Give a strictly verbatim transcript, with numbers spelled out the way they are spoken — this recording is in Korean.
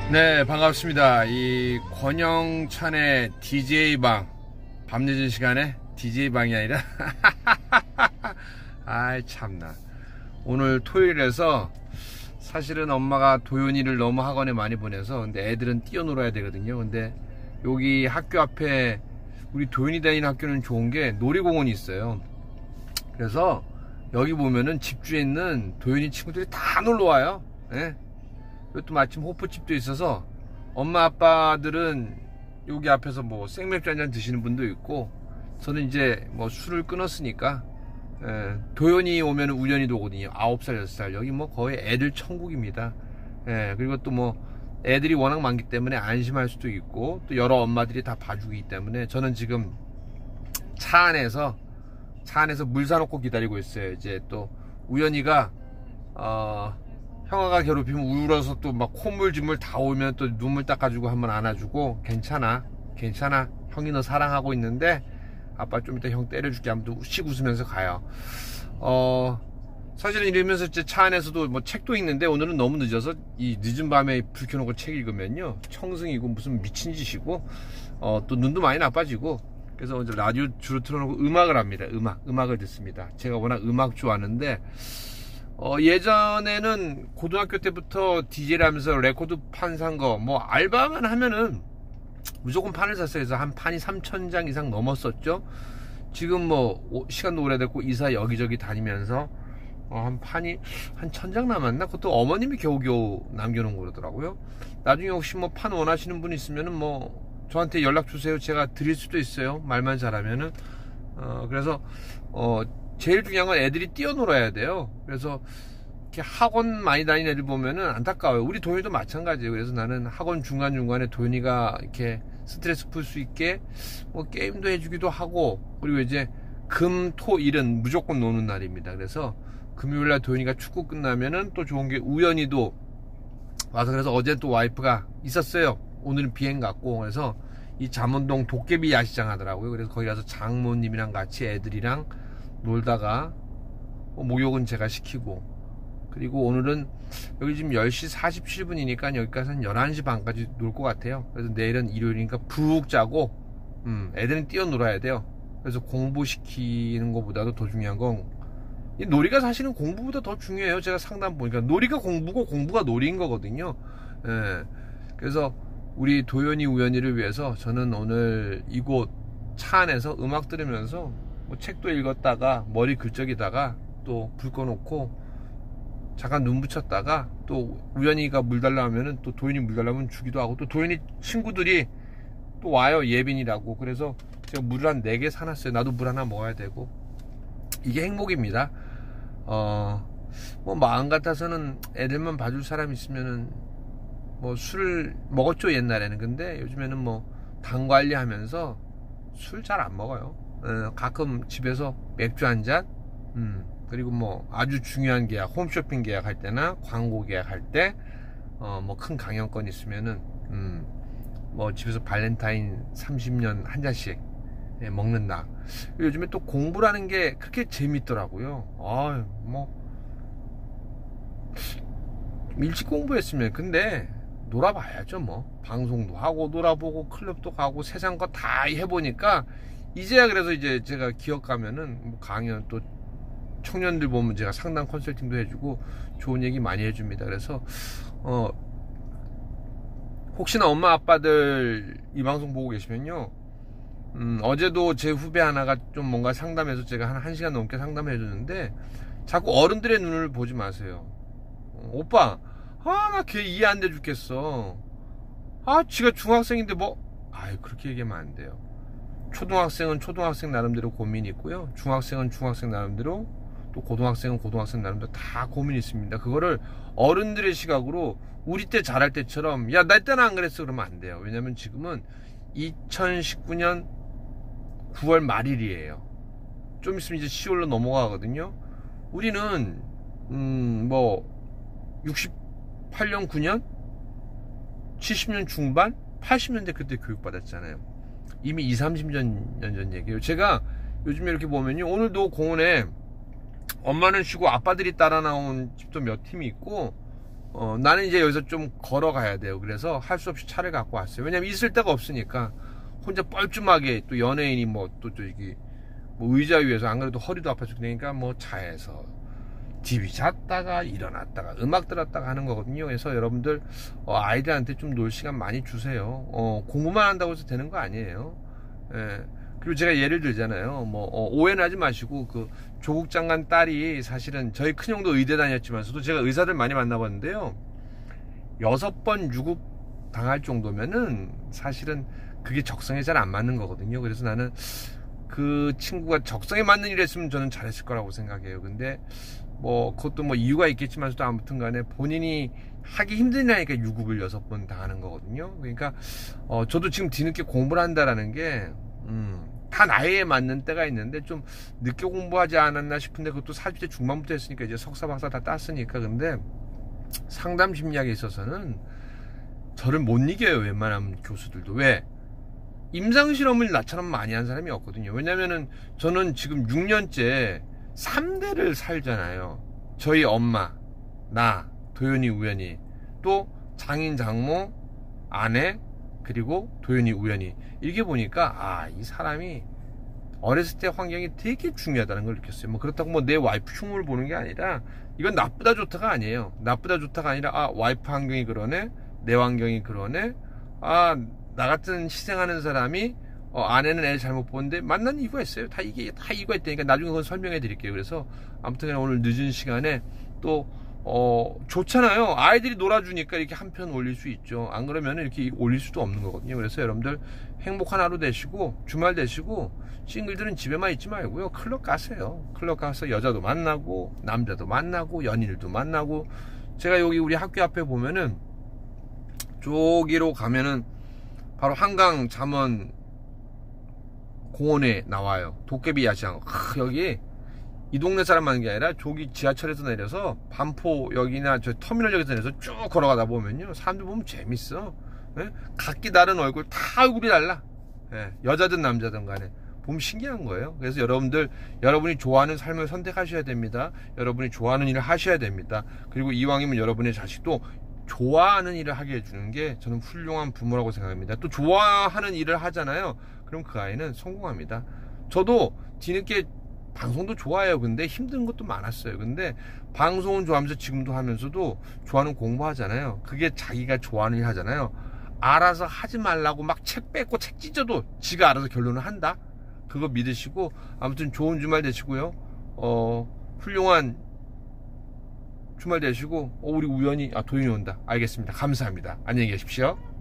네, 반갑습니다. 이 권영찬의 디제이방, 밤늦은 시간에 디제이방이 아니라 아이 참나. 오늘 토요일에서 사실은 엄마가 도윤이를 너무 학원에 많이 보내서, 근데 애들은 뛰어놀아야 되거든요. 근데 여기 학교 앞에 우리 도윤이 다니는 학교는 좋은 게 놀이공원이 있어요. 그래서 여기 보면은 집주에 있는 도윤이 친구들이 다 놀러 와요. 예? 또 마침 호프집도 있어서 엄마 아빠들은 여기 앞에서 뭐 생맥주 한잔 드시는 분도 있고, 저는 이제 뭐 술을 끊었으니까 예, 도연이 오면 우연히도 오거든요. 아홉 살 여섯 살 여기 뭐 거의 애들 천국입니다. 예, 그리고 또 뭐 애들이 워낙 많기 때문에 안심할 수도 있고, 또 여러 엄마들이 다 봐주기 때문에 저는 지금 차 안에서 차 안에서 물 사놓고 기다리고 있어요. 이제 또 우연이가 어 형아가 괴롭히면 울어서 또 막 콧물 진물 다 오면 또 눈물 닦아주고 한번 안아주고, 괜찮아 괜찮아 형이 너 사랑하고 있는데 아빠 좀 이따 형 때려줄게 하면 또 씩 웃으면서 가요. 어 사실은 이러면서 이제 차 안에서도 뭐 책도 읽는데, 오늘은 너무 늦어서 이 늦은 밤에 불 켜놓고 책 읽으면요 청승이고 무슨 미친 짓이고 어 또 눈도 많이 나빠지고, 그래서 이제 라디오 주로 틀어놓고 음악을 합니다. 음악 음악을 듣습니다. 제가 워낙 음악 좋아하는데 어, 예전에는 고등학교 때부터 디제이를 하면서 레코드 판 산 거, 뭐, 알바만 하면은 무조건 판을 샀어요. 그래서 한 판이 삼천 장 이상 넘었었죠. 지금 뭐, 오, 시간도 오래됐고, 이사 여기저기 다니면서, 어, 한 판이, 한 천 장 남았나? 그것도 어머님이 겨우겨우 남겨놓은 거더라고요. 나중에 혹시 뭐 판 원하시는 분 있으면은 뭐, 저한테 연락 주세요. 제가 드릴 수도 있어요. 말만 잘하면은. 어, 그래서, 어, 제일 중요한 건 애들이 뛰어놀아야 돼요. 그래서 이렇게 학원 많이 다니는 애들 보면은 안타까워요. 우리 도윤이도 마찬가지예요. 그래서 나는 학원 중간중간에 도윤이가 이렇게 스트레스 풀 수 있게 뭐 게임도 해주기도 하고, 그리고 이제 금, 토, 일은 무조건 노는 날입니다. 그래서 금요일날 도윤이가 축구 끝나면은 또 좋은 게 우연히도 와서, 그래서 어제 또 와이프가 있었어요. 오늘은 비행 갔고, 그래서 이 잠원동 도깨비 야시장 하더라고요. 그래서 거기 가서 장모님이랑 같이 애들이랑 놀다가 목욕은 제가 시키고, 그리고 오늘은 여기 지금 열 시 사십칠 분이니까 여기까지 한 열한 시 반까지 놀 것 같아요. 그래서 내일은 일요일이니까 푹 자고, 음, 애들은 뛰어놀아야 돼요. 그래서 공부시키는 것보다도 더 중요한 건, 이 놀이가 사실은 공부보다 더 중요해요. 제가 상담 보니까 놀이가 공부고 공부가 놀이인 거거든요. 예. 그래서 우리 도연이 우연이를 위해서 저는 오늘 이곳 차 안에서 음악 들으면서 뭐 책도 읽었다가 머리 긁적이다가 또 불 꺼놓고 잠깐 눈 붙였다가, 또 우연이가 물 달라 하면은 또 도윤이 물 달라면 주기도 하고, 또 도윤이 친구들이 또 와요. 예빈이라고. 그래서 제가 물을 한 네 개 사놨어요. 나도 물 하나 먹어야 되고. 이게 행복입니다. 어, 뭐 마음 같아서는 애들만 봐줄 사람 있으면은 뭐 술을 먹었죠 옛날에는. 근데 요즘에는 뭐 당 관리하면서 술 잘 안 먹어요. 어, 가끔 집에서 맥주 한 잔, 음, 그리고 뭐 아주 중요한 계약, 홈쇼핑 계약할 때나 광고 계약할 때, 어, 뭐 큰 강연권 있으면은, 음, 뭐 집에서 발렌타인 삼십 년 한 잔씩 예, 먹는다. 요즘에 또 공부라는 게 그렇게 재밌더라고요. 아, 뭐 일찍 공부했으면, 근데 놀아봐야죠. 뭐 방송도 하고 놀아보고 클럽도 가고 세상 거 다 해보니까 이제야, 그래서 이제 제가 기업 가면은 뭐 강연, 또 청년들 보면 제가 상담 컨설팅도 해주고 좋은 얘기 많이 해줍니다. 그래서 어 혹시나 엄마 아빠들 이 방송 보고 계시면요, 음, 어제도 제 후배 하나가 좀 뭔가 상담해서 제가 한 1시간 넘게 상담을 해줬는데, 자꾸 어른들의 눈을 보지 마세요. 어, 오빠, 아, 나 걔 이해 안 돼 죽겠어. 아, 지가 중학생인데 뭐, 아유, 그렇게 얘기하면 안 돼요. 초등학생은 초등학생 나름대로 고민이 있고요. 중학생은 중학생 나름대로, 또 고등학생은 고등학생 나름대로 다 고민이 있습니다. 그거를 어른들의 시각으로 우리 때 잘할 때처럼, 야, 나 때는 안 그랬어, 그러면 안 돼요. 왜냐면 지금은 이천십구 년 구월 말일이에요. 좀 있으면 이제 시월로 넘어가거든요. 우리는 음, 뭐 육십팔 년, 구 년, 칠십 년 중반, 팔십 년대 그때 교육받았잖아요. 이미 이십, 삼십 년 전 얘기예요. 제가 요즘에 이렇게 보면요, 오늘도 공원에 엄마는 쉬고 아빠들이 따라 나온 집도 몇 팀이 있고, 어, 나는 이제 여기서 좀 걸어가야 돼요. 그래서 할 수 없이 차를 갖고 왔어요. 왜냐면 있을 데가 없으니까 혼자 뻘쭘하게 또 연예인이 뭐 또 저기 뭐 의자 위에서 안 그래도 허리도 아파 죽으니까 뭐 차에서 티비 잤다가 일어났다가 음악 들었다가 하는 거거든요. 그래서 여러분들 어, 아이들한테 좀 놀 시간 많이 주세요. 어, 공부만 한다고 해서 되는 거 아니에요. 예. 그리고 제가 예를 들잖아요. 뭐 어, 오해는 하지 마시고 그 조국 장관 딸이 사실은 저희 큰형도 의대 다녔지만서도 제가 의사들 많이 만나봤는데요. 여섯 번 유급 당할 정도면은 사실은 그게 적성에 잘 안 맞는 거거든요. 그래서 나는 그 친구가 적성에 맞는 일 했으면 저는 잘했을 거라고 생각해요. 근데 뭐 그것도 뭐 이유가 있겠지만서도 아무튼 간에 본인이 하기 힘드니까 유급을 여섯 번 당하는 거거든요. 그러니까 어 저도 지금 뒤늦게 공부를 한다라는 게 음, 다 나이에 맞는 때가 있는데 좀 늦게 공부하지 않았나 싶은데 그것도 사십 대 중반부터 했으니까 이제 석사 박사 다 땄으니까. 근데 상담 심리학에 있어서는 저를 못 이겨요. 웬만하면 교수들도. 왜? 임상실험을 나처럼 많이 한 사람이 없거든요. 왜냐면은 저는 지금 육 년째 삼 대를 살잖아요. 저희 엄마, 나, 도연이, 우연이, 또 장인, 장모, 아내, 그리고 도연이, 우연이. 이렇게 보니까 아, 이 사람이 어렸을 때 환경이 되게 중요하다는 걸 느꼈어요. 뭐 그렇다고 뭐 내 와이프 흉을 보는 게 아니라 이건 나쁘다 좋다가 아니에요. 나쁘다 좋다가 아니라 아, 와이프 환경이 그러네, 내 환경이 그러네, 아, 나 같은 희생하는 사람이 어, 아내는 애를 잘못 보는데 만난 이유가 있어요. 다 이게 다 이유가 있다니까 나중에 그건 설명해 드릴게요. 그래서 아무튼 오늘 늦은 시간에 또 어, 좋잖아요. 아이들이 놀아주니까 이렇게 한 편 올릴 수 있죠. 안 그러면 이렇게 올릴 수도 없는 거거든요. 그래서 여러분들 행복한 하루 되시고 주말 되시고 싱글들은 집에만 있지 말고요. 클럽 가세요. 클럽 가서 여자도 만나고 남자도 만나고 연인들도 만나고. 제가 여기 우리 학교 앞에 보면은 저기로 가면은 바로 한강 잠원 공원에 나와요. 도깨비 야시장. 아, 여기 이 동네 사람 많은 게 아니라 저기 지하철에서 내려서 반포 여기나 저 터미널역에서 내려서 쭉 걸어가다 보면요, 사람들 보면 재밌어. 예? 각기 다른 얼굴, 다 얼굴이 달라. 예, 여자든 남자든 간에 보면 신기한 거예요. 그래서 여러분들, 여러분이 좋아하는 삶을 선택하셔야 됩니다. 여러분이 좋아하는 일을 하셔야 됩니다. 그리고 이왕이면 여러분의 자식도 좋아하는 일을 하게 해주는 게 저는 훌륭한 부모라고 생각합니다. 또 좋아하는 일을 하잖아요. 그럼 그 아이는 성공합니다. 저도 뒤늦게 방송도 좋아해요. 근데 힘든 것도 많았어요. 근데 방송은 좋아하면서 지금도 하면서도 좋아하는 공부하잖아요. 그게 자기가 좋아하는 일 하잖아요. 알아서 하지 말라고 막 책 뺏고 책 찢어도 지가 알아서 결론을 한다. 그거 믿으시고 아무튼 좋은 주말 되시고요. 어, 훌륭한 주말 되시고. 어, 우리 우연히 아 도윤이 온다. 알겠습니다. 감사합니다. 안녕히 계십시오.